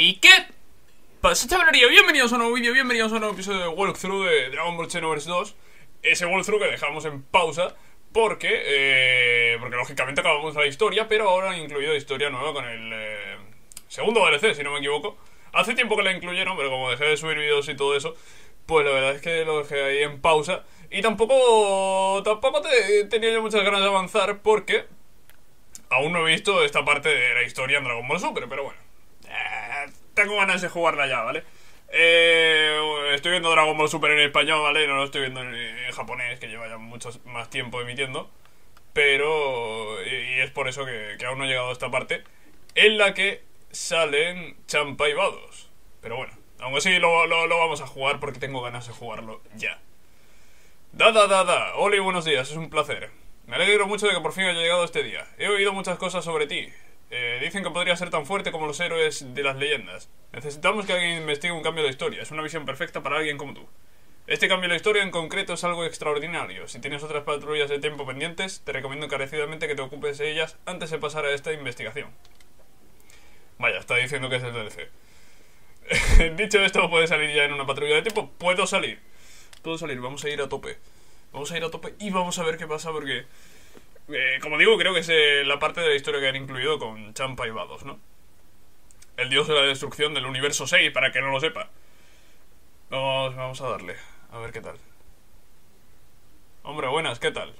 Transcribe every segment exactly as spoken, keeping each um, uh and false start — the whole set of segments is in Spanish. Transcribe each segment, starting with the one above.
¿Y qué pasa, chavalería? Bienvenidos a un nuevo vídeo, bienvenidos a un nuevo episodio de Walkthrough de Dragon Ball Xenoverse dos. Ese Walkthrough que dejamos en pausa porque, eh, porque lógicamente acabamos la historia, pero ahora han incluido historia nueva con el eh, segundo D L C, si no me equivoco. Hace tiempo que la incluyeron, pero como dejé de subir vídeos y todo eso, pues la verdad es que lo dejé ahí en pausa. Y tampoco, tampoco te, tenía yo muchas ganas de avanzar porque aún no he visto esta parte de la historia en Dragon Ball Super, pero bueno. Eh, tengo ganas de jugarla ya, ¿vale? Eh, estoy viendo Dragon Ball Super en español, ¿vale? No lo estoy viendo en, en japonés, que lleva ya mucho más tiempo emitiendo. Pero... Y, y es por eso que, que aún no he llegado a esta parte en la que salen Champa y Vados. Pero bueno, aún así lo, lo, lo vamos a jugar porque tengo ganas de jugarlo ya. Da, da, da, da. Oli, buenos días, es un placer. Me alegro mucho de que por fin haya llegado este día. He oído muchas cosas sobre ti. Eh, dicen que podría ser tan fuerte como los héroes de las leyendas. Necesitamos que alguien investigue un cambio de historia. Es una visión perfecta para alguien como tú. Este cambio de la historia en concreto es algo extraordinario. Si tienes otras patrullas de tiempo pendientes, te recomiendo encarecidamente que te ocupes de ellas antes de pasar a esta investigación. Vaya, está diciendo que es el D L C. Dicho esto, ¿puedes salir ya en una patrulla de tiempo? Puedo salir. Puedo salir, vamos a ir a tope. Vamos a ir a tope y vamos a ver qué pasa porque... Eh, como digo, creo que es eh, la parte de la historia que han incluido con Champa y Vados, ¿no? El dios de la destrucción del universo seis, para que no lo sepa. Vamos, vamos a darle, a ver qué tal. Hombre, buenas, ¿qué tal?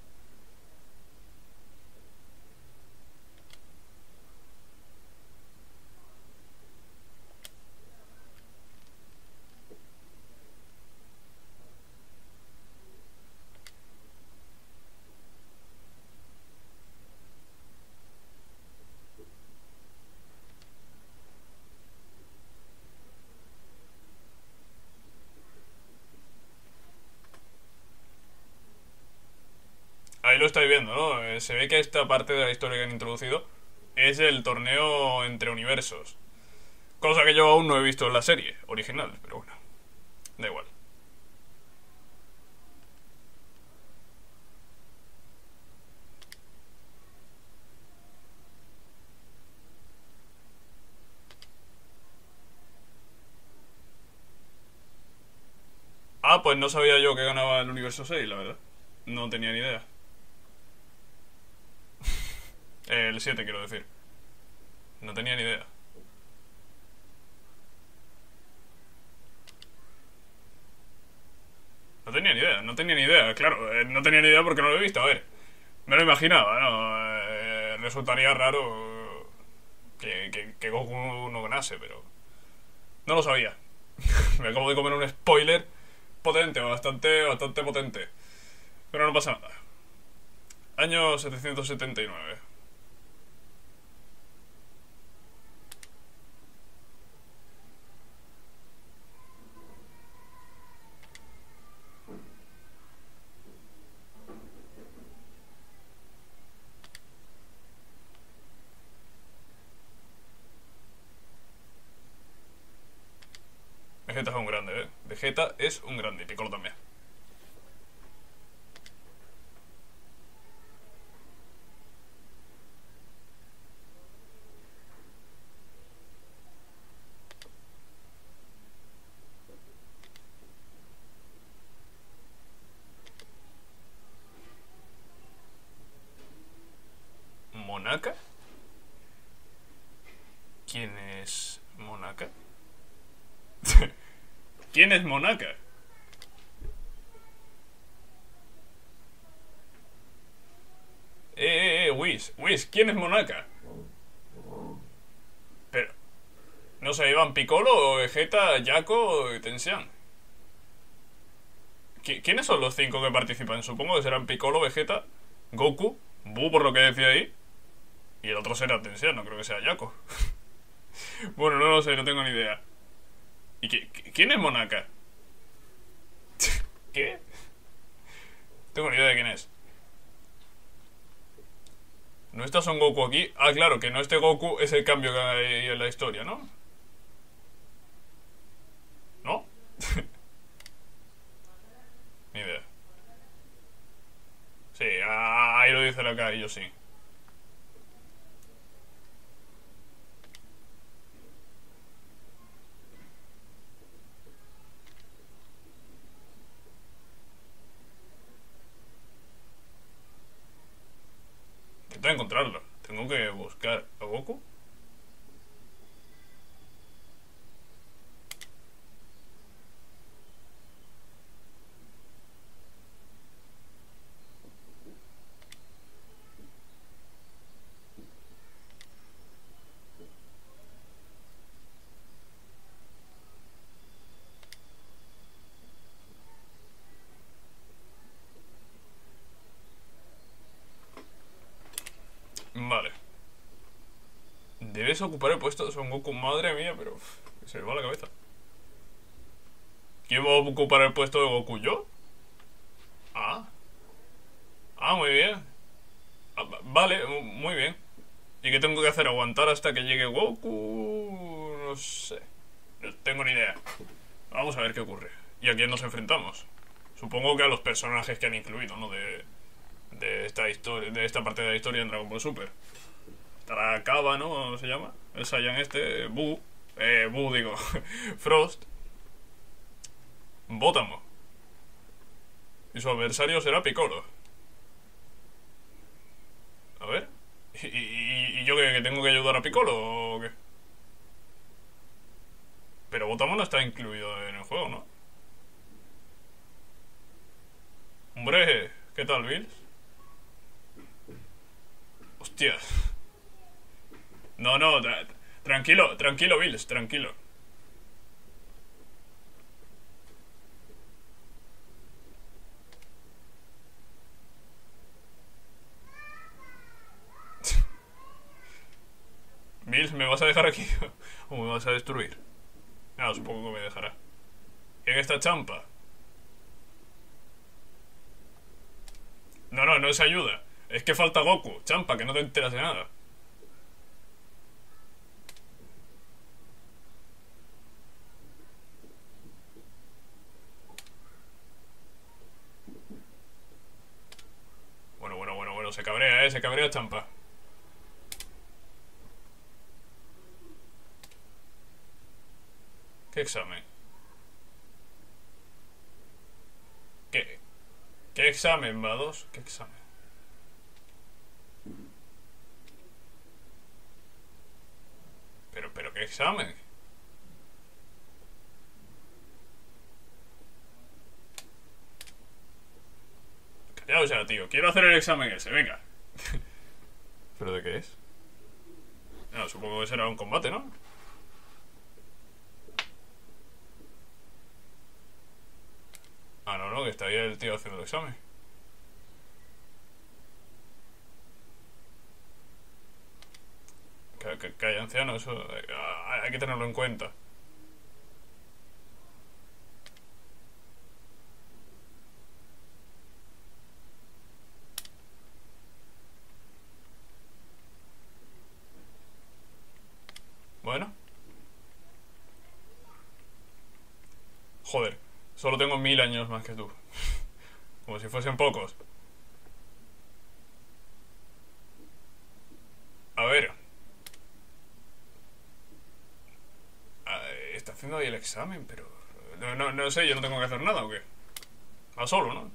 Ahí lo estáis viendo, ¿no? Eh, se ve que esta parte de la historia que han introducido es el torneo entre universos. Cosa que yo aún no he visto en la serie original, pero bueno, da igual. Ah, pues no sabía yo que ganaba el universo seis, la verdad. No tenía ni idea. El siete, quiero decir. No tenía ni idea. No tenía ni idea, no tenía ni idea, claro. eh, No tenía ni idea porque no lo he visto, a ver. Me lo imaginaba, ¿no? Eh, resultaría raro que, que, que Goku no ganase, pero... No lo sabía. Me acabo de comer un spoiler potente, bastante, bastante potente. Pero no pasa nada. Año setecientos setenta y nueve. Vegeta es un grande, ¿eh? Vegeta es un grande, y Piccolo también. ¿Monaka? ¿Quién es Monaka? ¿Quién es Monaka? Eh, eh, eh, Whis, Whis, ¿quién es Monaka? Pero, no sé, ¿iban Piccolo, Vegeta, Jaco y Tensian? ¿Qui- ¿Quiénes son los cinco que participan? Supongo que serán Piccolo, Vegeta, Goku, Buu por lo que decía ahí, y el otro será Tensian, no creo que sea Jaco. Bueno, no lo sé, no tengo ni idea. ¿Y qui- qui- quién es Monaka? ¿Qué? No tengo ni idea de quién es. ¿No está Son Goku aquí? Ah, claro, que no esté Goku es el cambio que hay en la historia, ¿no? ¿No? Ni idea. Sí, ah, ahí lo dice acá y yo sí. falta encontrarlo. Tengo que buscar a Goku. Vale. Debes ocupar el puesto de Son Goku. Madre mía, pero uf, se me va la cabeza. ¿Quién va a ocupar el puesto de Goku? ¿Yo? Ah. Ah, muy bien. Ah, vale, muy bien. ¿Y qué tengo que hacer? ¿Aguantar hasta que llegue Goku? No sé. No tengo ni idea. Vamos a ver qué ocurre. ¿Y a quién nos enfrentamos? Supongo que a los personajes que han incluido, ¿no? De, de esta historia, de esta parte de la historia en Dragon Ball Super. Estará Kaba, ¿no? ¿Cómo se llama? El Saiyan este, Buu. Eh, Buu digo. Frost. Bótamo. Y su adversario será Piccolo. A ver. ¿Y, y, y yo qué, que tengo que ayudar a Piccolo o qué? Pero Bótamo no está incluido en el juego, ¿no? Hombre, ¿qué tal, Bills? Hostias. No, no, tra tranquilo, tranquilo, Bills, tranquilo. Bills, ¿me vas a dejar aquí? ¿O me vas a destruir? No, supongo que me dejará. ¿Quién está Champa? No, no, no se ayuda. Es que falta Goku. Champa, que no te enteras de nada. Bueno, bueno, bueno, bueno. Se cabrea, eh. Se cabrea Champa. ¿Qué examen? ¿Qué? ¿Qué examen, vados? ¿Qué examen? Pero, pero, ¿qué examen? Callaos ya, tío. Quiero hacer el examen ese, venga. ¿Pero de qué es? No, supongo que será un combate, ¿no? Ah, no, no, que está ahí el tío haciendo el examen. Que, que, que hay anciano, eso eh, hay que tenerlo en cuenta. Bueno. Joder, solo tengo mil años más que tú. Como si fuesen pocos. A ver. Ah, está haciendo ahí el examen, pero... No, no, no sé, yo no tengo que hacer nada, ¿o qué? Va solo, ¿no?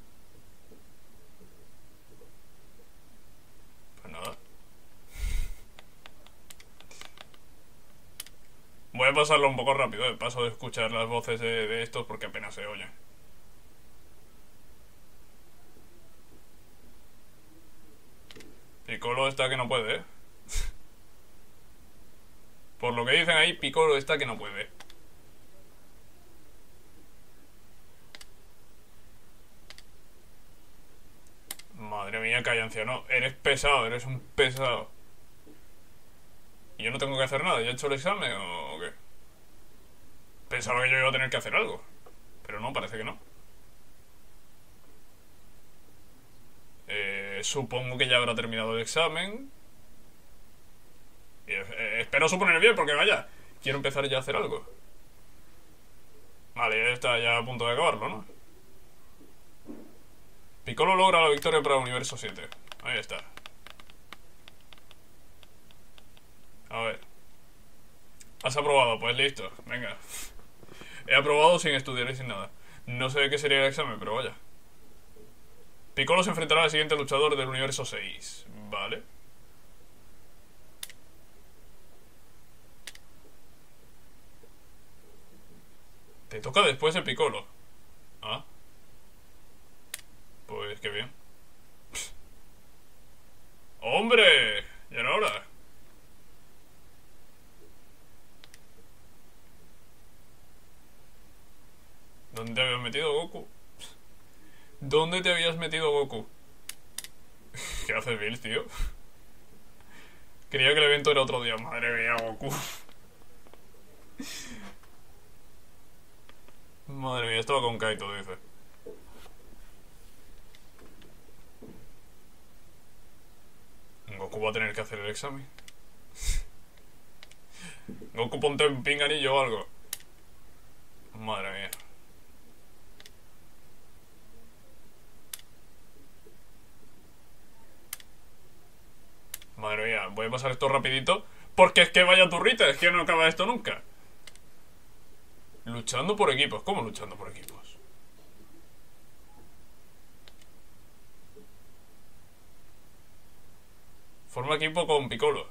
Pues nada. Voy a pasarlo un poco rápido, ¿eh? Paso de escuchar las voces de, de estos porque apenas se oyen. Piccolo está que no puede, ¿eh? Por lo que dicen ahí, Piccolo está que no puede. Madre mía, calla, anciano. Eres pesado, eres un pesado. ¿Y yo no tengo que hacer nada? ¿Ya he hecho el examen o qué? Pensaba que yo iba a tener que hacer algo. Pero no, parece que no. Eh, supongo que ya habrá terminado el examen. Eh, espero suponer bien, porque vaya, quiero empezar ya a hacer algo. Vale, ya está ya a punto de acabarlo, ¿no? Piccolo logra la victoria para el universo siete. Ahí está. A ver. Has aprobado, pues listo. Venga. He aprobado sin estudiar y sin nada. No sé de qué sería el examen, pero vaya. Piccolo se enfrentará al siguiente luchador del universo seis. Vale. toca después de Piccolo. Ah. Pues qué bien. ¡Hombre! Ya era hora. ¿Dónde te habías metido, Goku? ¿Dónde te habías metido, Goku? ¿Qué haces, Bills, tío? Creía que el evento era otro día. Madre mía, Goku. Madre mía, estaba con Kaito, dice. Goku va a tener que hacer el examen. Goku, ponte en pinganillo o algo. Madre mía. Madre mía, voy a pasar esto rapidito. Porque es que vaya turrita, es que no acaba esto nunca. Luchando por equipos. ¿Cómo luchando por equipos? Forma equipo con Piccolo.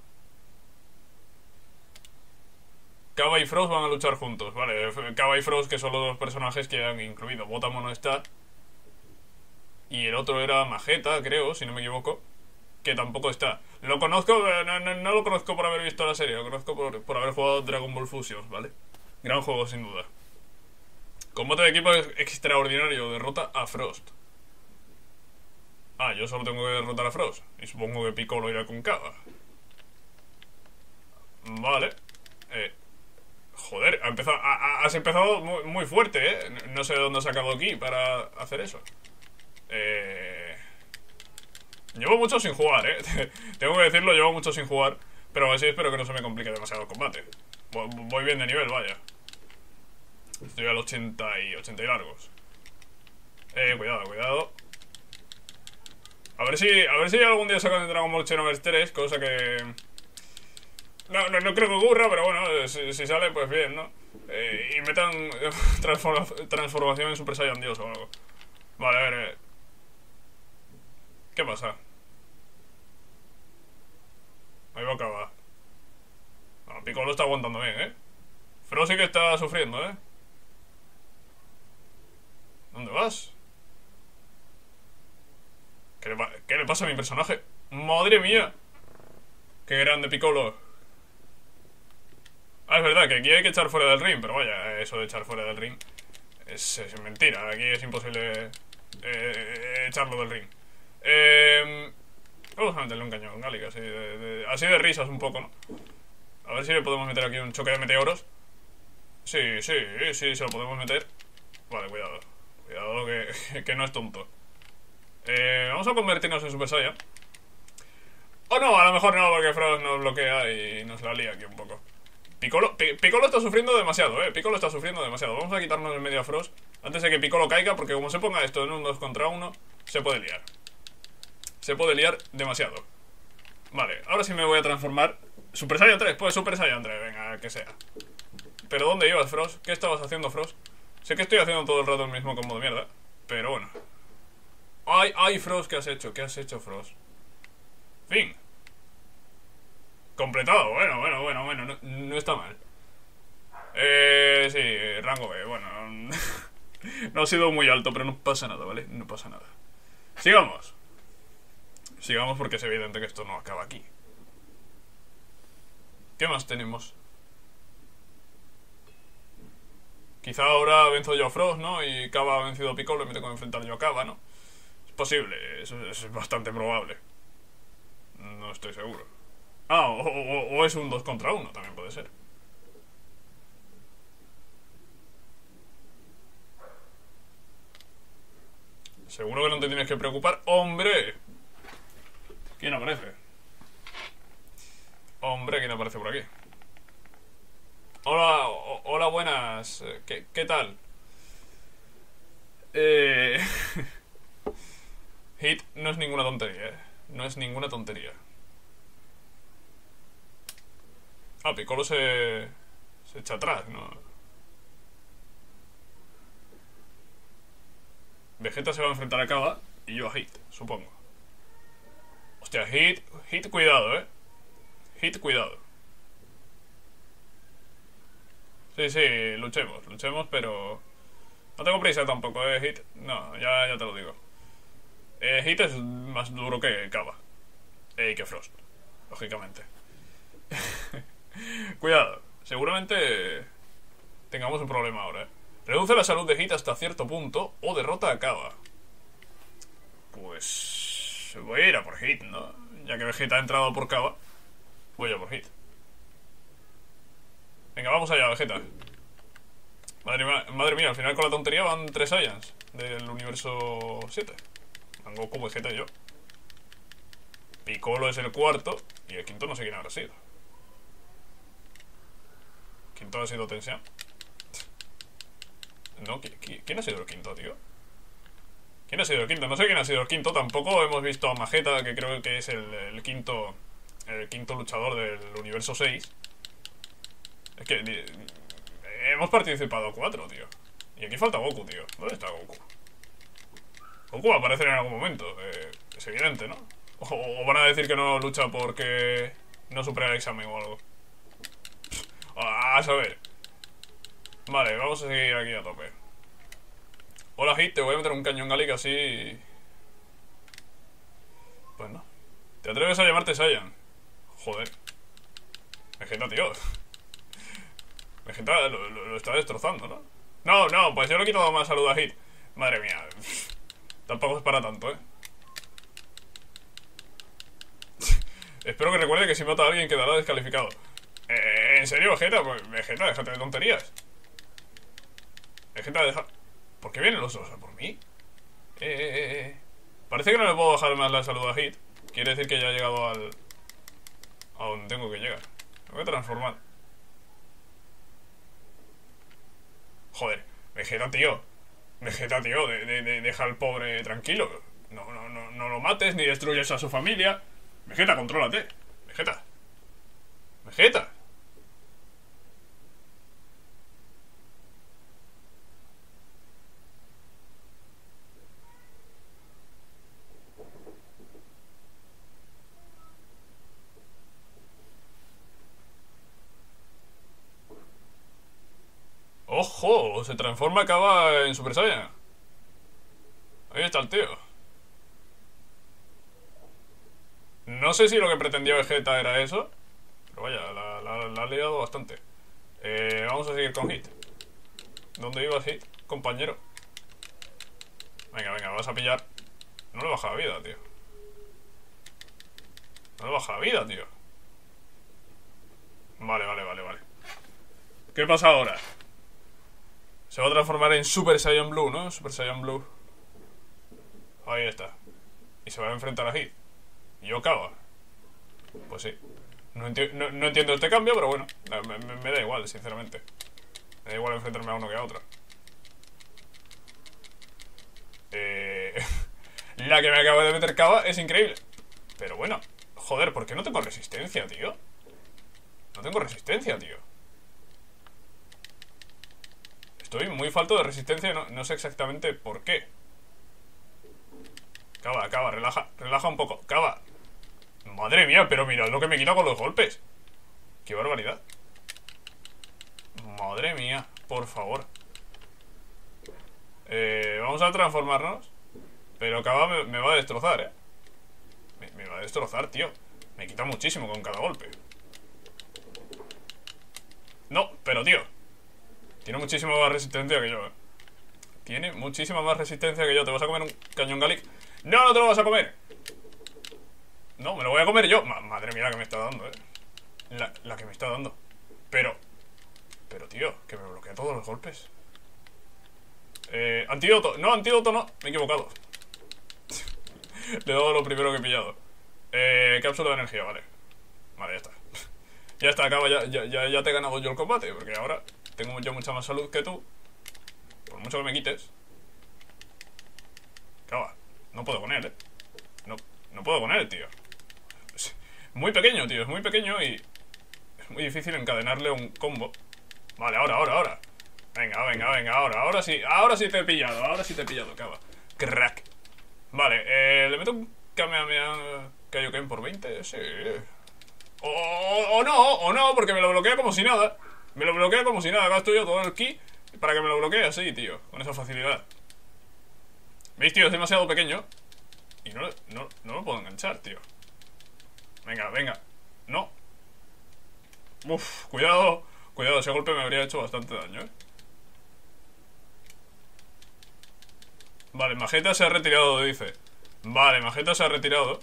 Kaba y Frost van a luchar juntos. Vale, Kaba y Frost, que son los dos personajes que han incluido. Botamo no está. Y el otro era Mageta, creo, si no me equivoco, que tampoco está. Lo conozco, no, no, no lo conozco por haber visto la serie, lo conozco por, por haber jugado Dragon Ball Fusion, ¿vale? Gran juego, sin duda. Combate de equipo extraordinario, derrota a Frost. Ah, yo solo tengo que derrotar a Frost. Y supongo que Piccolo irá con Kaba. Vale. Eh, joder, ha empezado, ha, ha, has empezado muy, muy fuerte, ¿eh? No sé de dónde has sacado aquí para hacer eso. Eh... Llevo mucho sin jugar, ¿eh? Tengo que decirlo, llevo mucho sin jugar. Pero así espero que no se me complique demasiado el combate. Voy bien de nivel, vaya. Estoy al ochenta y ochenta y largos. Eh, cuidado, cuidado. A ver si, a ver si algún día sacan Dragon Ball Xenoverse tres, cosa que... No, no, no creo que ocurra, pero bueno, si, si sale, pues bien, ¿no? Eh, y metan transforma, transformación en Super Saiyan Dios o algo. Vale, a ver... Eh. ¿Qué pasa? Ahí va a acabar. No, Piccolo está aguantando bien, ¿eh? Frost sí que está sufriendo, ¿eh? ¿Dónde vas? ¿Qué le, ¿Qué le pasa a mi personaje? ¡Madre mía! ¡Qué grande Piccolo! Ah, es verdad que aquí hay que echar fuera del ring, pero vaya, eso de echar fuera del ring es, es mentira. Aquí es imposible eh, echarlo del ring. Eh, vamos a meterle un cañón, Gálica, así de, de, así de risas un poco, ¿no? A ver si le podemos meter aquí un choque de meteoros. Sí, sí, sí, se lo podemos meter. Vale, cuidado. Cuidado que, que no es tonto. Eh, vamos a convertirnos en Super Saiyan. O no, a lo mejor no, porque Frost nos bloquea y nos la lía aquí un poco. Piccolo, Piccolo está sufriendo demasiado, eh. Piccolo está sufriendo demasiado. Vamos a quitarnos el medio a Frost antes de que Piccolo caiga, porque como se ponga esto en un dos contra uno, se puede liar. Se puede liar demasiado. Vale, ahora sí me voy a transformar. Super Saiyan tres, pues Super Saiyan tres, venga, que sea. ¿Pero dónde ibas, Frost? ¿Qué estabas haciendo, Frost? Sé que estoy haciendo todo el rato el mismo combo de mierda, pero bueno. Ay, ay, Frost, ¿qué has hecho? ¿Qué has hecho, Frost? Fin. Completado, bueno, bueno, bueno, bueno, no, no está mal. Eh, sí, rango B, bueno. No ha sido muy alto, pero no pasa nada, ¿vale? No pasa nada. Sigamos. Sigamos porque es evidente que esto no acaba aquí. ¿Qué más tenemos? Quizá ahora venzo yo a Frost, ¿no? Y Kaba ha vencido a Piccolo y me tengo que enfrentar yo a Kaba, ¿no? Es posible, eso es bastante probable. No estoy seguro. Ah, o, o, o es un dos contra uno, también puede ser. Seguro que no te tienes que preocupar. ¡Hombre! ¿Quién aparece? Hombre, ¿quién aparece por aquí? Hola, o, hola, buenas. ¿Qué, qué tal? Eh... Hit no es ninguna tontería, ¿eh? No es ninguna tontería. Ah, Piccolo se... se echa atrás, ¿no? Vegeta se va a enfrentar a Kaba y yo a Hit, supongo. Hostia, Hit... Hit, cuidado, ¿eh? Hit, cuidado. Sí, sí, luchemos, luchemos, pero... No tengo prisa tampoco, eh, Hit. No, ya, ya te lo digo. Eh, Hit es más duro que Kaba. Eh, y que Frost, lógicamente. Cuidado, seguramente tengamos un problema ahora, eh. Reduce la salud de Hit hasta cierto punto o derrota a Kaba. Pues... voy a ir a por Hit, ¿no? Ya que Vegeta ha entrado por Kaba, voy a por Hit. Venga, vamos allá, Vegeta. Madre mía, madre mía, al final con la tontería van tres Saiyans del universo siete. Van Goku, Vegeta y yo. Piccolo es el cuarto y el quinto no sé quién habrá sido. Quinto ha sido Tensian. No, ¿quién ha sido el quinto, tío? ¿Quién ha sido el quinto? No sé quién ha sido el quinto. Tampoco hemos visto a Mageta, que creo que es el, el quinto el quinto luchador del universo seis. Es que eh, hemos participado cuatro, tío. Y aquí falta Goku, tío. ¿Dónde está Goku? Goku va a aparecer en algún momento. Eh, es evidente, ¿no? O, o van a decir que no lucha porque no supera el examen o algo. A saber. Vale, vamos a seguir aquí a tope. Hola, Hit, te voy a meter un cañón Galick así... Pues no. ¿Te atreves a llamarte Saiyan? Joder. Vegeta, tío. Vegeta lo, lo, lo está destrozando, ¿no? No, no, pues yo le he quitado más salud a Hit. Madre mía. Tampoco es para tanto, ¿eh? Espero que recuerde que si mata a alguien quedará descalificado. Eh, ¿En serio, Vegeta? Pues, Vegeta, déjate de tonterías. Vegeta, deja... ¿Por qué vienen los dos a por mí? Eh, eh, eh, eh. Parece que no le puedo bajar más la salud a Hit. Quiere decir que ya he llegado al... a donde tengo que llegar. Me voy a transformar. Joder, Vegeta, tío. Vegeta, tío, de, de, de, deja al pobre tranquilo. No, no, no, no lo mates ni destruyes a su familia. Vegeta, contrólate. Vegeta. Vegeta. ¡Ojo! Se transforma, acaba en Super Saiyan. Ahí está el tío. No sé si lo que pretendía Vegeta era eso, pero vaya, la, la, la ha liado bastante. eh, Vamos a seguir con Hit. ¿Dónde ibas, Hit, compañero? Venga, venga, vas a pillar. No le baja la vida, tío. No le baja la vida, tío. Vale, vale, vale, vale. ¿Qué pasa ahora? Se va a transformar en Super Saiyan Blue, ¿no? Super Saiyan Blue. Ahí está. Y se va a enfrentar a Hit. Y yo Kaba. Pues sí. No, enti no, no entiendo este cambio, pero bueno. Me, me, me da igual, sinceramente. Me da igual enfrentarme a uno que a otro. Eh... La que me acaba de meter Kaba es increíble. Pero bueno. Joder, ¿por qué no tengo resistencia, tío? No tengo resistencia, tío. Estoy muy falto de resistencia, no, no sé exactamente por qué. Kaba, Kaba, relaja, relaja un poco. Kaba. Madre mía, pero mirad lo que me quita con los golpes. Qué barbaridad. Madre mía, por favor. eh, Vamos a transformarnos. Pero Kaba me, me va a destrozar, eh me, me va a destrozar, tío. Me quita muchísimo con cada golpe. No, pero tío, tiene muchísima más resistencia que yo, eh. Tiene muchísima más resistencia que yo. ¿Te vas a comer un cañón Galick? ¡No, no te lo vas a comer! No, me lo voy a comer yo. Ma Madre mía la que me está dando, eh. La, la que me está dando. Pero... Pero, tío, que me bloquea todos los golpes. Eh... Antídoto. No, antídoto no. Me he equivocado. Le he dado lo primero que he pillado. Eh... Cápsula de energía, vale. Vale, ya está. Ya está, acaba. Ya, ya, ya, ya te he ganado yo el combate. Porque ahora tengo yo mucha más salud que tú. Por mucho que me quites. Acaba. No puedo con él, eh. No, no puedo con él, tío. Es muy pequeño, tío. Es muy pequeño y... es muy difícil encadenarle un combo. Vale, ahora, ahora, ahora. Venga, venga, venga, ahora, ahora sí. Ahora sí te he pillado, ahora sí te he pillado, cava. Crack. Vale, eh, le meto un Kamehameha Kaioken por veinte, sí. O, o no, o no, porque me lo bloquea como si nada. Me lo bloquea como si nada. Gasto yo todo el ki para que me lo bloquee así, tío. Con esa facilidad. ¿Veis, tío? Es demasiado pequeño. Y no, no, no lo puedo enganchar, tío. Venga, venga. No. Uf, cuidado. Cuidado, ese golpe me habría hecho bastante daño, ¿eh? Vale, Mageta se ha retirado, dice. Vale, Mageta se ha retirado.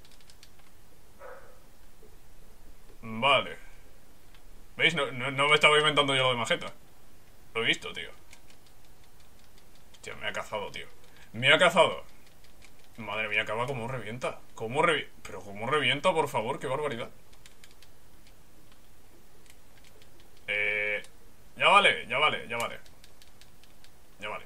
Vale. ¿Veis? No, no, no me estaba inventando yo lo de Mageta. Lo he visto, tío. Hostia, me ha cazado, tío. Me ha cazado. Madre mía, acaba como revienta. ¿Cómo revienta? Pero ¿cómo revienta, por favor? Qué barbaridad. Eh... Ya vale, ya vale, ya vale. Ya vale.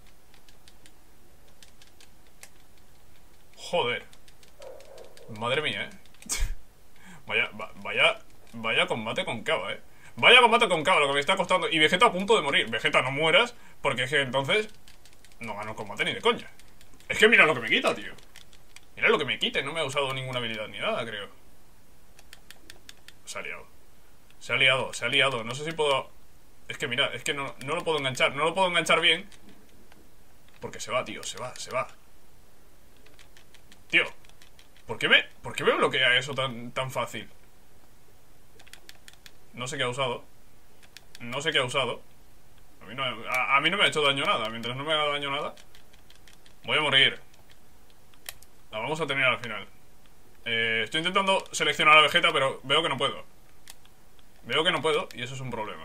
Joder. Madre mía, eh. Vaya, va, vaya, vaya combate con Cava, eh. Vaya combate con Cava, lo que me está costando. Y Vegeta a punto de morir. Vegeta, no mueras, porque es que entonces no gano el combate ni de coña. Es que mira lo que me quita, tío. Mira lo que me quita y no me ha usado ninguna habilidad ni nada, creo. Se ha liado. Se ha liado, se ha liado. No sé si puedo... Es que mira, es que no, no lo puedo enganchar. No lo puedo enganchar bien. Porque se va, tío, se va, se va. Tío, ¿por qué me, ¿por qué me bloquea eso tan, tan fácil? No sé qué ha usado. No sé qué ha usado. A mí no, a, a mí no me ha hecho daño nada. Mientras no me haga daño nada, voy a morir. La vamos a tener al final. eh, Estoy intentando seleccionar a Vegeta, pero veo que no puedo. Veo que no puedo y eso es un problema.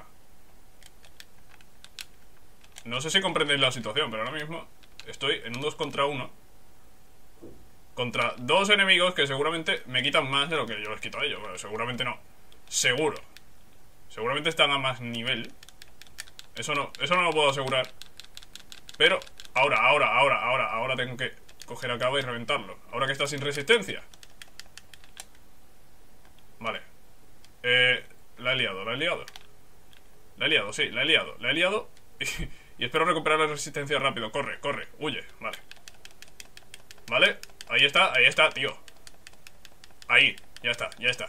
No sé si comprendéis la situación, pero ahora mismo estoy en un dos contra uno contra dos enemigos que seguramente me quitan más de lo que yo les quito a ellos. Bueno, seguramente no. Seguro. Seguramente están a más nivel. Eso no, eso no lo puedo asegurar. Pero ahora, ahora, ahora, ahora, ahora tengo que coger a Cava y reventarlo. Ahora que está sin resistencia. Vale. Eh, la he liado, la he liado. La he liado, sí, la he liado. La he liado y, y espero recuperar la resistencia rápido. Corre, corre, huye, vale. Vale, ahí está, ahí está, tío. Ahí, ya está, ya está.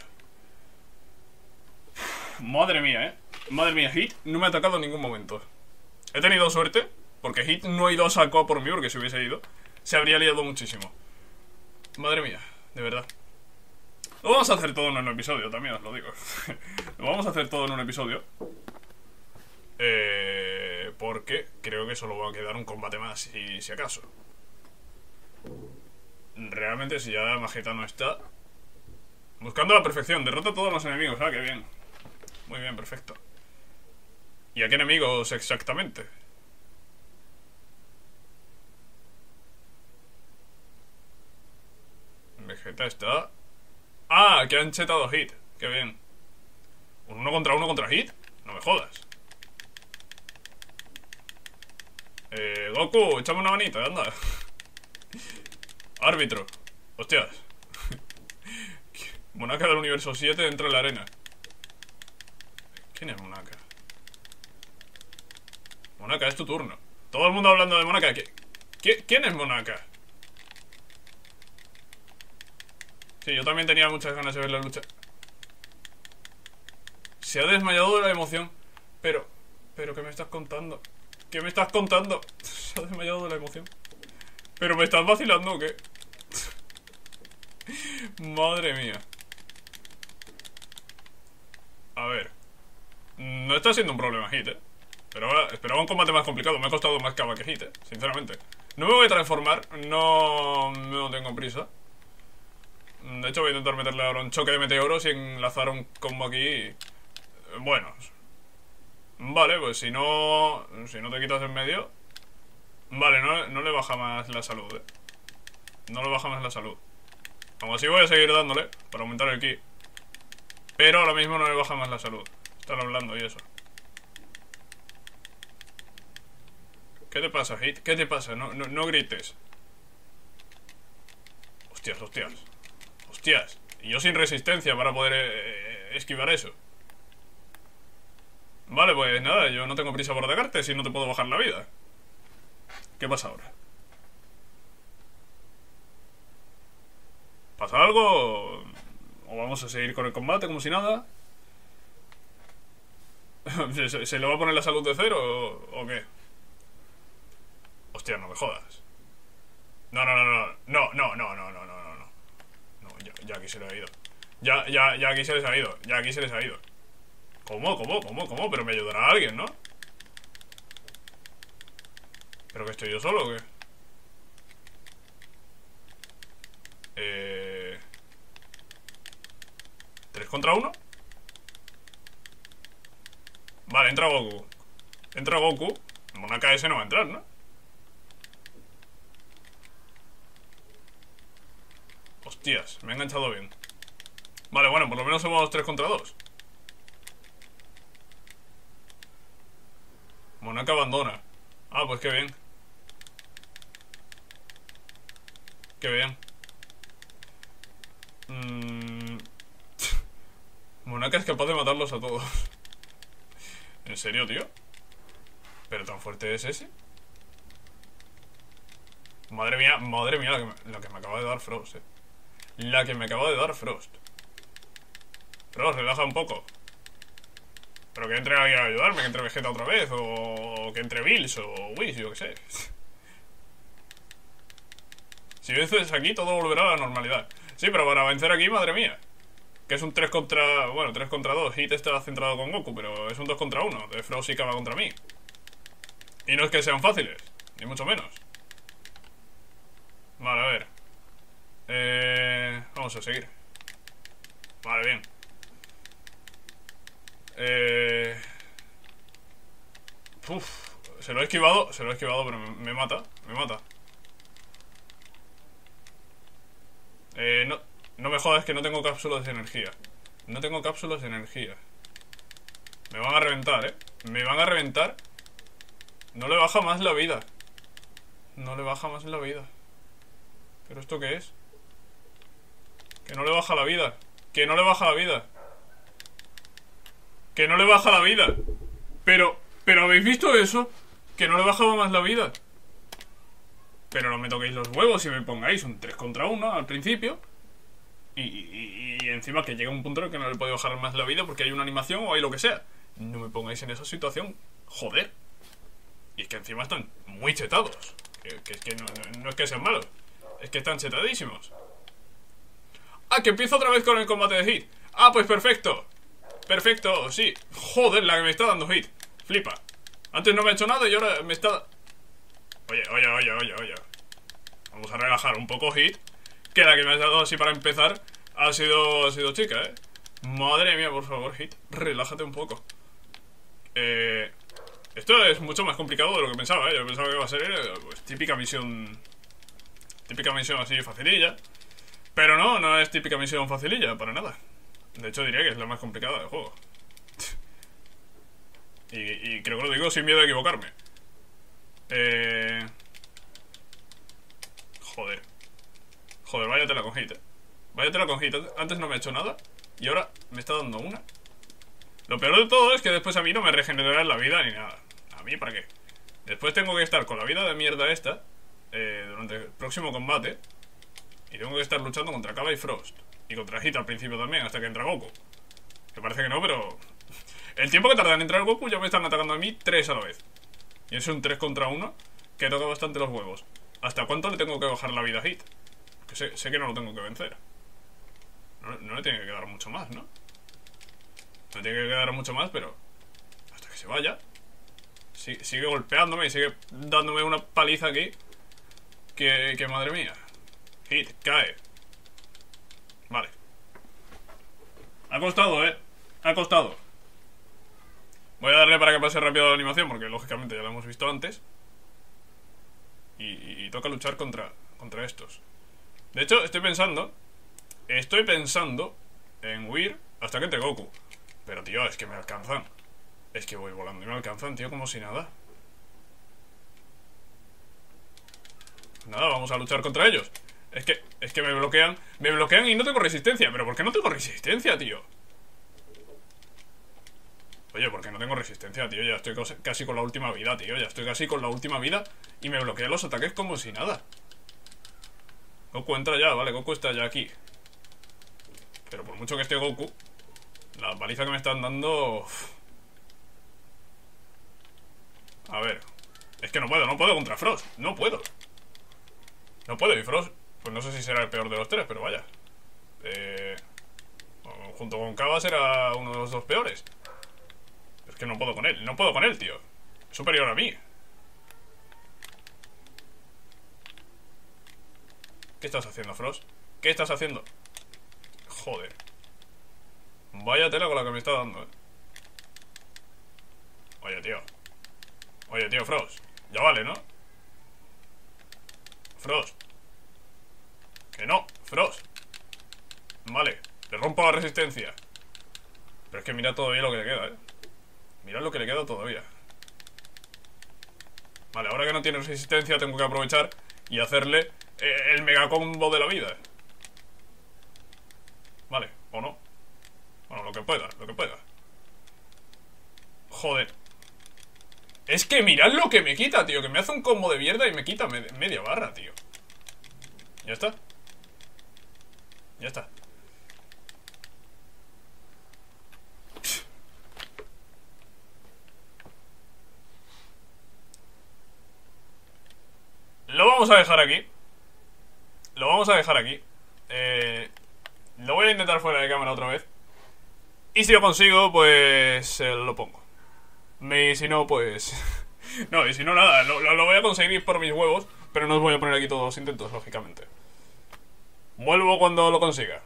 Madre mía, eh. Madre mía, Hit no me ha atacado en ningún momento. He tenido suerte, porque Hit no ha ido a saco por mí, porque si hubiese ido se habría liado muchísimo. Madre mía, de verdad. Lo vamos a hacer todo en un episodio, también os lo digo. Lo vamos a hacer todo en un episodio. Eh, porque creo que solo va a quedar un combate más, si, si acaso. Realmente, si ya Mageta no está. Buscando la perfección, derrota a todos los enemigos. Ah, qué bien. Muy bien, perfecto. ¿Y a qué enemigos exactamente? Vegeta está... Ah, que han chetado Hit. Qué bien. ¿Un uno contra uno contra Hit? No me jodas. Eh, Goku, échame una manita, anda. Árbitro. Hostias. Monaka del universo siete dentro de la arena. ¿Quién es Monaka? Monaka, es tu turno. Todo el mundo hablando de Monaka. ¿Qui- ¿Quién es Monaka? Sí, yo también tenía muchas ganas de ver la lucha. Se ha desmayado de la emoción. Pero, pero, ¿qué me estás contando? ¿Qué me estás contando? Se ha desmayado de la emoción. ¿Pero me estás vacilando o qué? Madre mía. A ver. No está siendo un problema Hit, eh. Pero ahora esperaba un combate más complicado. Me ha costado más Cava que Hit, eh, sinceramente. No me voy a transformar. No, no tengo prisa. De hecho voy a intentar meterle ahora un choque de meteoros y enlazar un combo aquí. Bueno. Vale, pues si no... Si no te quitas en medio... Vale, no, no le baja más la salud, eh. No le baja más la salud. Aún así voy a seguir dándole para aumentar el ki. Pero ahora mismo no le baja más la salud. Están hablando y eso. ¿Qué te pasa, Hit? ¿Qué te pasa? No, no, no grites. Hostias, hostias. Hostias. Y yo sin resistencia para poder eh, esquivar eso. Vale, pues nada, yo no tengo prisa por atacarte si no te puedo bajar la vida. ¿Qué pasa ahora? ¿Pasa algo? ¿O vamos a seguir con el combate como si nada? ¿Se, se le va a poner la salud de cero o, o qué? Hostia, no me jodas. No, no, no, no, no, no, no, no, no, no, no, no. No, ya, ya aquí se le ha ido. Ya, ya, ya aquí se les ha ido. Ya aquí se les ha ido. ¿Cómo, cómo, cómo, cómo? Pero me ayudará alguien, ¿no? ¿Pero que estoy yo solo o qué? Eh... ¿Tres contra uno? Vale, entra Goku. Entra Goku. Monaka ese no va a entrar, ¿no? Hostias, me ha enganchado bien. Vale, bueno, por lo menos somos tres contra dos. Monaka abandona. Ah, pues qué bien. Qué bien. Mm... Monaka es capaz de matarlos a todos. ¿En serio, tío? ¿Pero tan fuerte es ese? Madre mía, madre mía, la que me, la que me acaba de dar Frost, eh. La que me acaba de dar Frost. Frost, relaja un poco. Pero que entre alguien a ayudarme, que entre Vegeta otra vez, o que entre Bills, o Whis, yo qué sé. Si vences aquí, todo volverá a la normalidad. Sí, pero para vencer aquí, madre mía. Que es un tres contra... Bueno, tres contra dos. Hit está centrado con Goku, pero es un dos contra uno. De Frost y Kaba contra mí. Y no es que sean fáciles, ni mucho menos. Vale, a ver. Eh... Vamos a seguir. Vale, bien. Eh... Uf, se lo he esquivado, se lo he esquivado, pero me, me mata, me mata. Eh, no, no me jodas que no tengo cápsulas de energía. No tengo cápsulas de energía. Me van a reventar, eh. Me van a reventar. No le baja más la vida. No le baja más la vida. ¿Pero esto qué es? Que no le baja la vida. Que no le baja la vida. Que no le baja la vida. Pero, pero ¿habéis visto eso? Que no le bajaba más la vida. Pero no me toquéis los huevos y me pongáis un tres contra uno al principio. Y, y, y encima que llega un punto en el que no le puedo bajar más la vida porque hay una animación o hay lo que sea. No me pongáis en esa situación. Joder. Y es que encima están muy chetados. Que, que es que no, no, no es que sean malos. Es que están chetadísimos. Ah, que empiezo otra vez con el combate de Hit. Ah, pues perfecto. Perfecto, sí. Joder, la que me está dando Hit. Flipa. Antes no me ha hecho nada y ahora me está... Oye, oye, oye, oye, oye. Vamos a relajar un poco Hit. Que la que me has dado así para empezar ha sido, ha sido chica, ¿eh? Madre mía, por favor, Hit. Relájate un poco. Eh... Esto es mucho más complicado de lo que pensaba, ¿eh? Yo pensaba que iba a ser pues, típica misión... Típica misión así facililla. Pero no, no es típica misión facililla, para nada. De hecho diría que es la más complicada del juego. y, y creo que lo digo sin miedo a equivocarme. Eh... Joder. Joder, váyatela con Hit, eh. Váyatela con Hit. Antes no me ha hecho nada y ahora me está dando una. Lo peor de todo es que después a mí no me regenerará la vida ni nada. ¿A mí para qué? Después tengo que estar con la vida de mierda esta eh, durante el próximo combate. Y tengo que estar luchando contra Kaba y Frost. Y contra Hit al principio también, hasta que entra Goku. Que parece que no, pero... El tiempo que tarda en entrar Goku ya me están atacando a mí tres a la vez. Y es un tres contra uno que toca bastante los huevos. ¿Hasta cuánto le tengo que bajar la vida a Hit? Que sé, sé que no lo tengo que vencer. No, no le tiene que quedar mucho más, ¿no? No tiene que quedar mucho más, pero... Hasta que se vaya. Sigue, sigue golpeándome y sigue dándome una paliza aquí. Que, que madre mía. Hit, cae. Vale. Ha costado, eh. Ha costado. Voy a darle para que pase rápido la animación, porque lógicamente ya la hemos visto antes. Y, y, y toca luchar contra, contra estos. De hecho, estoy pensando... Estoy pensando en huir hasta que entre Goku. Pero tío, es que me alcanzan. Es que voy volando y me alcanzan, tío, como si nada. Nada, vamos a luchar contra ellos. Es que, es que me bloquean. Me bloquean y no tengo resistencia. ¿Pero por qué no tengo resistencia, tío? Oye, ¿por qué no tengo resistencia, tío? Ya estoy casi con la última vida, tío. Ya estoy casi con la última vida y me bloquean los ataques como si nada. Goku entra ya, vale, Goku está ya aquí. Pero por mucho que esté Goku, la paliza que me están dando... A ver. Es que no puedo, no puedo contra Frost. No puedo. No puedo. Y Frost, pues no sé si será el peor de los tres, pero vaya. Eh, junto con Kaba será uno de los dos peores. Pero es que no puedo con él. No puedo con él, tío. Es superior a mí. ¿Qué estás haciendo, Frost? ¿Qué estás haciendo? Joder. Vaya tela con la que me está dando, eh. Oye, tío. Oye, tío, Frost. Ya vale, ¿no? Frost. Que no, Frost. Vale, le rompo la resistencia. Pero es que mira todavía lo que le queda, eh. Mira lo que le queda todavía. Vale, ahora que no tiene resistencia tengo que aprovechar y hacerle eh, el mega combo de la vida. Vale, o no. Bueno, lo que pueda, lo que pueda. Joder. Es que mirad lo que me quita, tío. Que me hace un combo de mierda y me quita med media barra, tío. Ya está. Ya está. Lo vamos a dejar aquí. Lo vamos a dejar aquí. Eh, lo voy a intentar fuera de cámara otra vez. Y si lo consigo, pues eh, lo pongo. Y si no, pues... no, y si no, nada, lo, lo voy a conseguir por mis huevos. Pero no os voy a poner aquí todos los intentos, lógicamente. Vuelvo cuando lo consiga.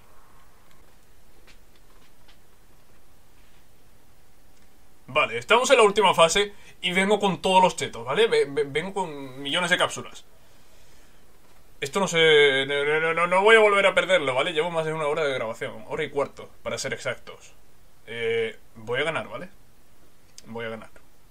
Vale, estamos en la última fase y vengo con todos los chetos, ¿vale? Vengo con millones de cápsulas. Esto no sé... No, no, no, no voy a volver a perderlo, ¿vale? Llevo más de una hora de grabación. Hora y cuarto, para ser exactos. Eh, voy a ganar, ¿vale? Voy a ganar.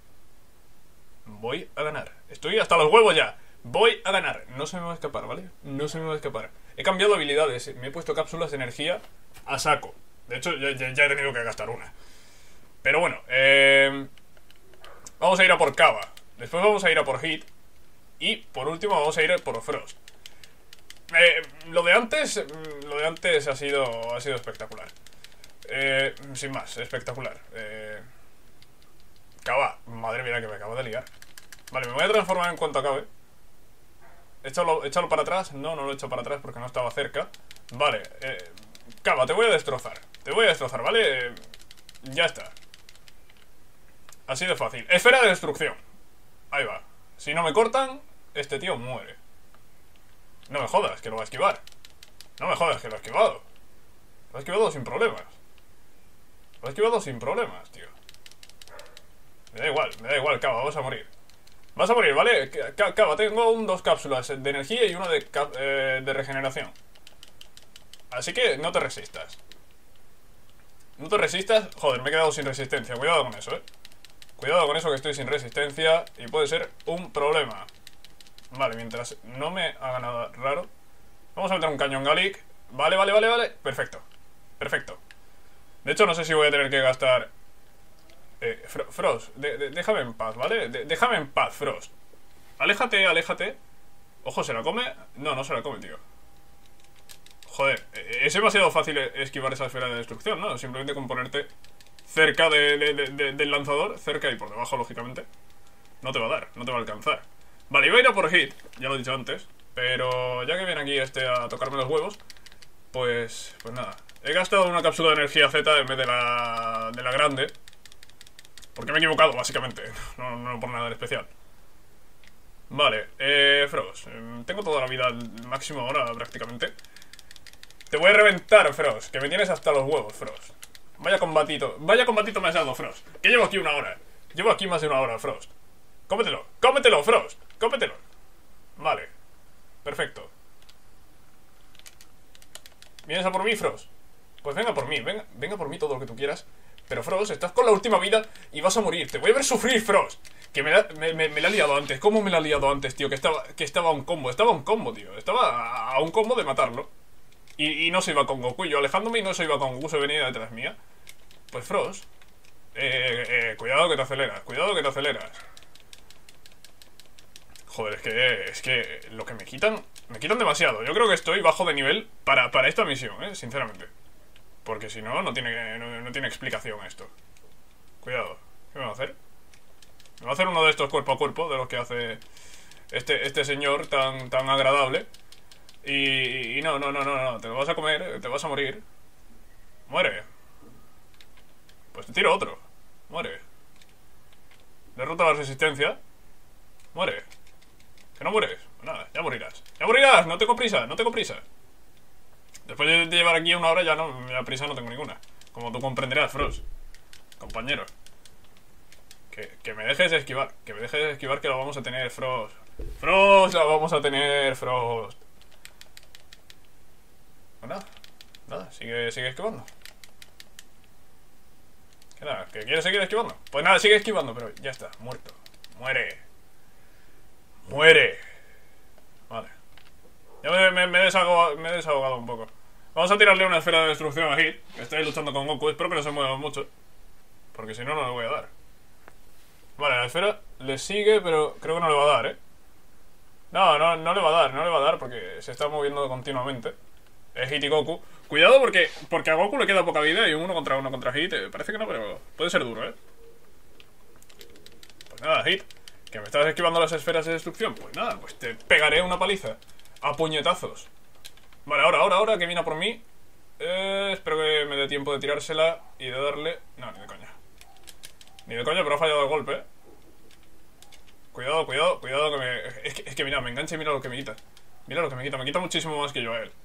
Voy a ganar. Estoy hasta los huevos ya. Voy a ganar. No se me va a escapar, ¿vale? No se me va a escapar. He cambiado habilidades. Me he puesto cápsulas de energía a saco. De hecho, ya, ya, ya he tenido que gastar una. Pero bueno, eh, vamos a ir a por Kaba. Después vamos a ir a por Hit. Y por último vamos a ir a por Frost. Eh, lo de antes Lo de antes ha sido Ha sido espectacular. eh, Sin más, espectacular. eh, Kaba, madre mía que me acabo de liar. Vale, me voy a transformar en cuanto acabe. Échalo, échalo para atrás. No, no lo he hecho para atrás porque no estaba cerca. Vale, eh, Kaba, te voy a destrozar. Te voy a destrozar, ¿vale? Eh, ya está. Así de fácil. Esfera de destrucción. Ahí va. Si no me cortan, este tío muere. No me jodas, que lo va a esquivar. No me jodas, que lo ha esquivado. Lo ha esquivado sin problemas. Lo ha esquivado sin problemas, tío. Me da igual, me da igual, Kaba, vas a morir. Vas a morir, ¿vale? Kaba, tengo un, dos cápsulas de energía y una de, eh, de regeneración. Así que no te resistas. No te resistas. Joder, me he quedado sin resistencia. Cuidado con eso, eh. Cuidado con eso, que estoy sin resistencia y puede ser un problema. Vale, mientras no me haga nada raro, vamos a meter un cañón Gallic. Vale, vale, vale, vale. Perfecto. Perfecto. De hecho, no sé si voy a tener que gastar... Eh, Fro Frost, de de déjame en paz, ¿vale? De déjame en paz, Frost. Aléjate, aléjate. Ojo, ¿se la come? No, no se la come, tío. Joder, es demasiado fácil esquivar esa esfera de destrucción, ¿no? Simplemente con ponerte cerca de, de, de, de, del lanzador, cerca y por debajo, lógicamente. No te va a dar, no te va a alcanzar. Vale, iba a ir a por Hit, ya lo he dicho antes. Pero ya que viene aquí este a tocarme los huevos, pues, pues nada. He gastado una cápsula de energía Z en vez de la, de la grande. Porque me he equivocado, básicamente. No, no por nada en especial. Vale, eh, Frost. Tengo toda la vida al máximo ahora, prácticamente. Te voy a reventar, Frost. Que me tienes hasta los huevos, Frost. Vaya combatito. Vaya combatito me has dado, Frost. Que llevo aquí una hora. Llevo aquí más de una hora, Frost. Cómetelo. Cómetelo, Frost. Cómetelo. Vale. Perfecto. ¿Vienes a por mí, Frost? Pues venga por mí. Venga, venga por mí todo lo que tú quieras. Pero Frost, estás con la última vida y vas a morir. Te voy a ver sufrir, Frost. Que me la, me, me, me la ha liado antes. ¿Cómo me la ha liado antes, tío? Que estaba, que estaba a un combo. Estaba a un combo, tío. Estaba a, a un combo de matarlo. Y, y no se iba con Goku. Y yo alejándome y no se iba con Goku. Se venía detrás mía. Pues Frost. Eh, eh, cuidado que te aceleras. Cuidado que te aceleras. Joder, es que, es que lo que me quitan... Me quitan demasiado. Yo creo que estoy bajo de nivel para, para esta misión, eh, sinceramente. Porque si no, no tiene, no, no tiene explicación esto. Cuidado. ¿Qué me va a hacer? Me va a hacer uno de estos cuerpo a cuerpo, de los que hace este, este señor tan, tan agradable. Y, y no, no, no, no, no, te lo vas a comer, te vas a morir. Muere. Pues te tiro otro. Muere. Derrota la resistencia. Muere. ¿Que no mueres? Pues nada, ya morirás. ¡Ya morirás! No tengo prisa, no tengo prisa. Después de llevar aquí una hora ya no, ya prisa no tengo ninguna. Como tú comprenderás, Frost. Compañero. Que, que me dejes esquivar. Que me dejes esquivar que lo vamos a tener, Frost. Frost, la vamos a tener, Frost. Pues nada, nada, sigue, sigue esquivando. ¿Qué nada? ¿Que quieres seguir esquivando? Pues nada, sigue esquivando, pero ya está, muerto. Muere. Muere. Vale. Ya me, me, me, he desahogado, me he desahogado un poco. Vamos a tirarle una esfera de destrucción a Hit, que está ahí luchando con Goku. Espero que no se mueva mucho, porque si no, no le voy a dar. Vale, la esfera le sigue, pero creo que no le va a dar, ¿eh? No, no, no le va a dar, no le va a dar, porque se está moviendo continuamente. Es Hit y Goku. Cuidado porque, porque a Goku le queda poca vida y un uno contra uno contra Hit. Eh, parece que no, pero puede ser duro, ¿eh? Pues nada, Hit, que me estás esquivando las esferas de destrucción. Pues nada, pues te pegaré una paliza. A puñetazos. Vale, ahora, ahora, ahora que viene a por mí. eh, Espero que me dé tiempo de tirársela y de darle... No, ni de coña. Ni de coña, pero ha fallado el golpe, ¿eh? Cuidado, cuidado, cuidado que me... Es que, es que mira, me engancha y mira lo que me quita. Mira lo que me quita, me quita muchísimo más que yo a él.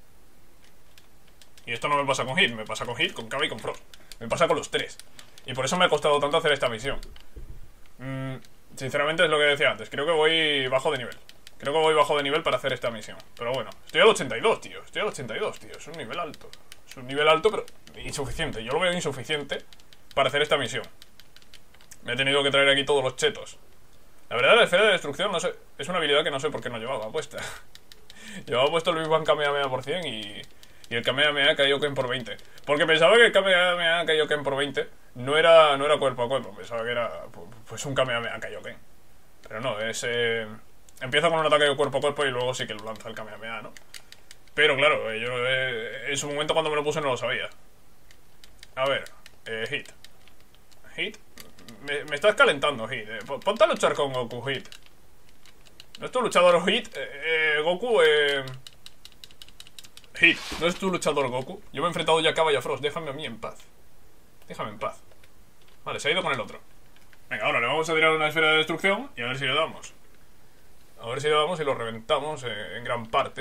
Y esto no me pasa con Hit, me pasa con Hit, con Kaba y con Frost. Me pasa con los tres. Y por eso me ha costado tanto hacer esta misión. mm, Sinceramente es lo que decía antes. Creo que voy bajo de nivel. Creo que voy bajo de nivel para hacer esta misión. Pero bueno, estoy al ochenta y dos, tío. Estoy al ochenta y dos, tío. Es un nivel alto. Es un nivel alto, pero insuficiente. Yo lo veo insuficiente para hacer esta misión. Me he tenido que traer aquí todos los chetos. La verdad, la esfera de destrucción, no sé, es una habilidad que no sé por qué no llevaba puesta. Llevaba puesto el Big Bang Kamehameha por cien y... Y el Kamehameha Kaioken por veinte. Porque pensaba que el Kamehameha Kaioken por veinte no era, no era cuerpo a cuerpo. Pensaba que era pues un Kamehameha Kaioken. Pero no, es... Eh, empieza con un ataque de cuerpo a cuerpo y luego sí que lo lanza el Kamehameha, ¿no? Pero claro, yo eh, en su momento cuando me lo puse no lo sabía. A ver, eh, Hit. Hit. Me, me estás calentando, Hit. Eh. Ponte a luchar con Goku, Hit. No es tu luchador Hit. Eh, eh, Goku, eh... Hit, no es tu luchador Goku. Yo me he enfrentado ya a Kaba y a Frost. Déjame a mí en paz. Déjame en paz. Vale, se ha ido con el otro. Venga, ahora le vamos a tirar una esfera de destrucción y a ver si le damos. A ver si le damos y lo reventamos eh, en gran parte.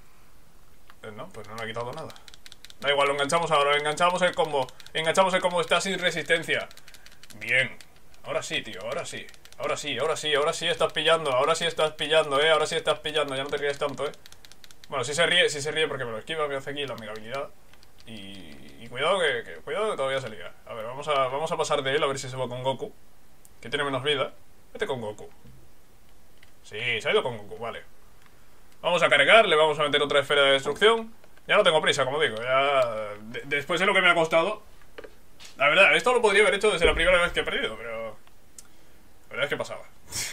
eh, No, pues no le ha quitado nada. Da igual, lo enganchamos ahora. Enganchamos el combo. Enganchamos el combo. Está sin resistencia. Bien. Ahora sí, tío. Ahora sí. Ahora sí, ahora sí. Ahora sí estás pillando. Ahora sí estás pillando, eh. Ahora sí estás pillando. Ya no te ríes tanto, eh. Bueno, si se ríe, si se ríe porque me lo esquiva, me hace aquí la amigabilidad. Y, y cuidado que, que cuidado que todavía se liga. A ver, vamos a, vamos a pasar de él a ver si se va con Goku, que tiene menos vida. Vete con Goku. Sí, se ha ido con Goku, vale. Vamos a cargar, le vamos a meter otra esfera de destrucción. Ya no tengo prisa, como digo. Ya de, después de lo que me ha costado. La verdad, esto lo podría haber hecho desde la primera vez que he perdido, pero... La verdad es que pasaba.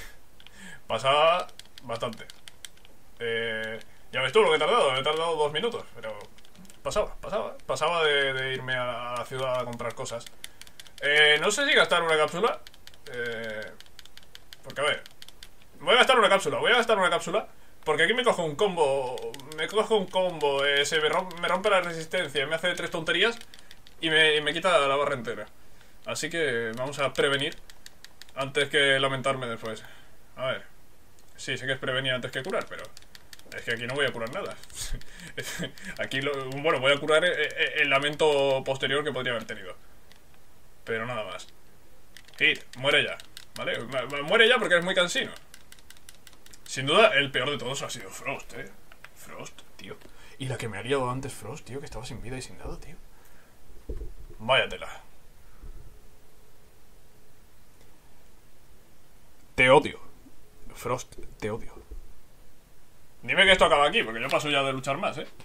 Pasaba bastante. Eh... Ya ves tú lo que he tardado, he tardado dos minutos, pero pasaba, pasaba, pasaba de, de irme a la ciudad a comprar cosas. Eh, no sé si gastar una cápsula, eh, porque a ver, voy a gastar una cápsula, voy a gastar una cápsula, porque aquí me cojo un combo, me cojo un combo, eh, se me, rompe, me rompe la resistencia, me hace tres tonterías y me, y me quita la barra entera. Así que vamos a prevenir antes que lamentarme después. A ver, sí, sé que es prevenir antes que curar, pero... Es que aquí no voy a curar nada. Aquí, lo, bueno, voy a curar el, el lamento posterior que podría haber tenido. Pero nada más. Hit, muere ya, ¿vale? Muere ya porque es muy cansino. Sin duda, el peor de todos ha sido Frost, ¿eh? Frost, tío. Y la que me ha liado antes Frost, tío, que estaba sin vida y sin nada, tío. Vaya tela. Te odio. Frost, te odio. Dime que esto acaba aquí, porque yo paso ya de luchar más, ¿eh?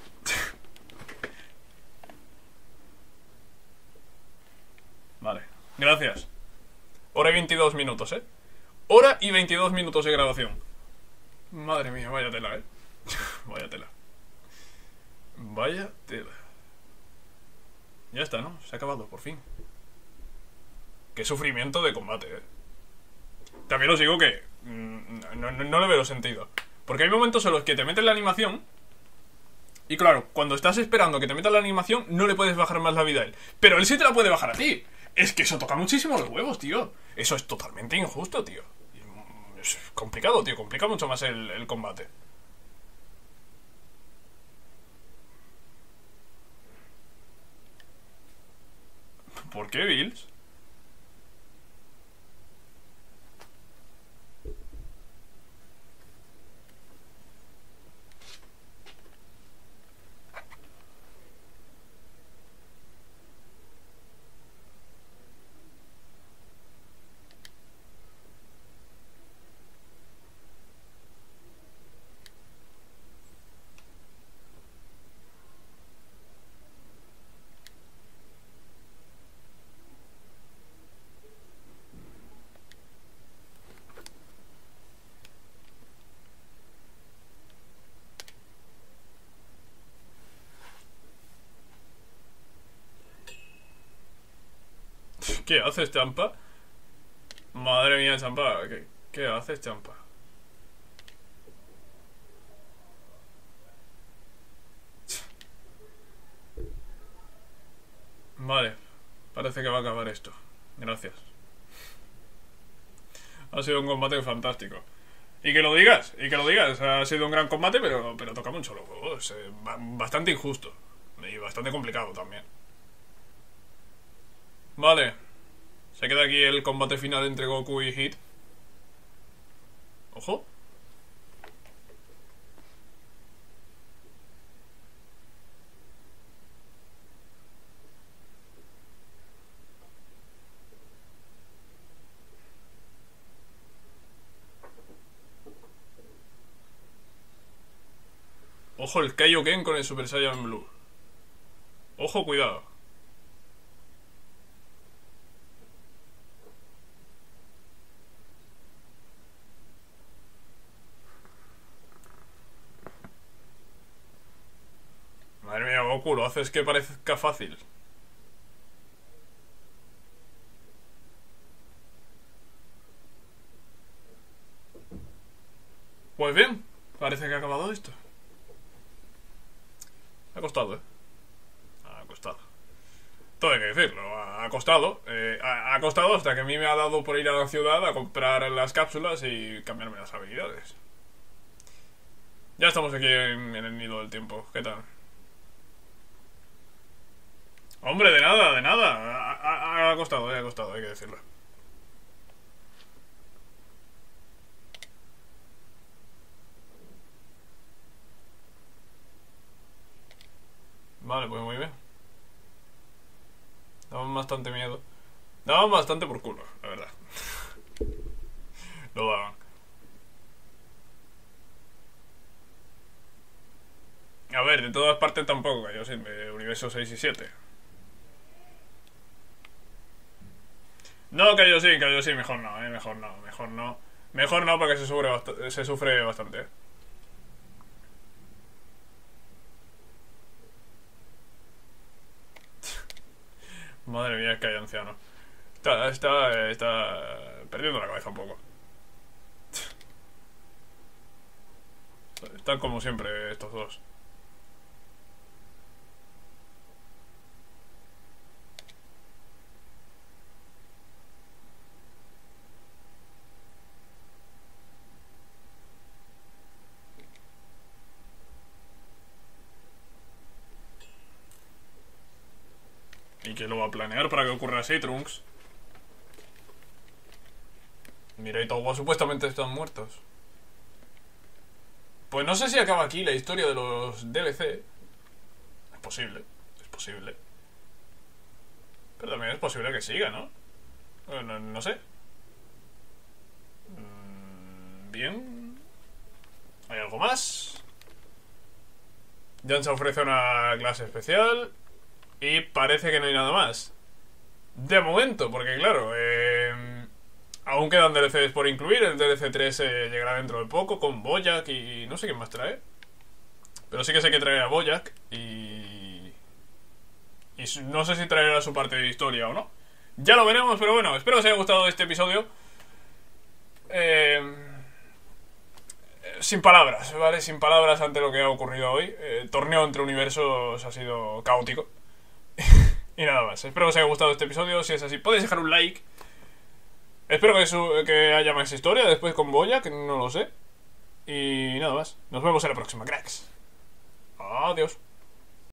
Vale, gracias. Hora y veintidós minutos, ¿eh? Hora y veintidós minutos de grabación. Madre mía, vaya tela, ¿eh? Vaya tela. Vaya tela. Ya está, ¿no? Se ha acabado, por fin. Qué sufrimiento de combate, ¿eh? también os digo que mm, no, no, no le veo sentido. Porque hay momentos en los que te meten la animación y claro, cuando estás esperando que te metan la animación no le puedes bajar más la vida a él. Pero él sí te la puede bajar a ti. Es que eso toca muchísimo los huevos, tío. Eso es totalmente injusto, tío. Es complicado, tío. Complica mucho más el, el combate. ¿Por qué, Bills? ¿Qué haces, Champa? Madre mía, Champa. ¿Qué, qué haces, Champa? Vale. Parece que va a acabar esto. Gracias. Ha sido un combate fantástico. Y que lo digas, y que lo digas. Ha sido un gran combate, pero, pero toca mucho los huevos. Eh, bastante injusto. Y bastante complicado también. Vale. Se queda aquí el combate final entre Goku y Hit. Ojo. Ojo el Kaioken con el Super Saiyan Blue. Ojo, cuidado. Madre mía, Goku, lo haces que parezca fácil. Pues bien, parece que ha acabado esto. Ha costado, ¿eh? Ha costado. Todo hay que decirlo, ha costado. Eh, ha, ha costado hasta que a mí me ha dado por ir a la ciudad a comprar las cápsulas y cambiarme las habilidades. Ya estamos aquí en, en el nido del tiempo. ¿Qué tal? Hombre, de nada, de nada. Ha, ha, ha costado, eh, ha costado, hay que decirlo. Vale, pues muy bien. Daban bastante miedo. Daban bastante por culo, la verdad. Lo daban. A ver, de todas partes tampoco cayó, sí, de universo seis y siete. No, cayó sí, cayó sí, mejor no, eh, mejor no, mejor no. Mejor no porque se sufre, bast se sufre bastante, eh. Madre mía, es que hay anciano. Está, está, está perdiendo la cabeza un poco. Están como siempre estos dos. ¿Y quién lo va a planear para que ocurra así, Trunks? Mira, y Towa supuestamente están muertos. Pues no sé si acaba aquí la historia de los D L C. Es posible, es posible. Pero también es posible que siga, ¿no? No, no sé. Bien. ¿Hay algo más? Yamcha ofrece una clase especial. Y parece que no hay nada más. De momento, porque claro, eh, aún quedan D L Cs por incluir. El D L C tres eh, llegará dentro de poco con Bojack y no sé quién más trae. Pero sí que sé que trae a Bojack y... Y no sé si traerá su parte de historia o no. Ya lo veremos, pero bueno, espero que os haya gustado este episodio. Eh, sin palabras, ¿vale? Sin palabras ante lo que ha ocurrido hoy. El torneo entre universos ha sido caótico. Y nada más. Espero que os haya gustado este episodio. Si es así, podéis dejar un like. Espero que, su que haya más historia después con Boya, que no lo sé. Y nada más. Nos vemos en la próxima, cracks. Adiós.